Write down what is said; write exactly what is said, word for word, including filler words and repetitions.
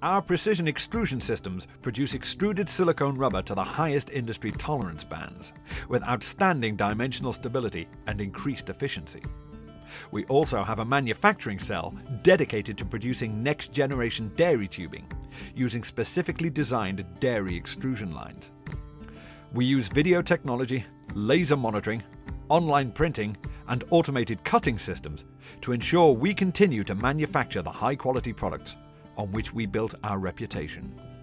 Our precision extrusion systems produce extruded silicone rubber to the highest industry tolerance bands, with outstanding dimensional stability and increased efficiency. We also have a manufacturing cell dedicated to producing next-generation dairy tubing, using specifically designed dairy extrusion lines. We use video technology, laser monitoring, online printing, and automated cutting systems to ensure we continue to manufacture the high-quality products on which we built our reputation.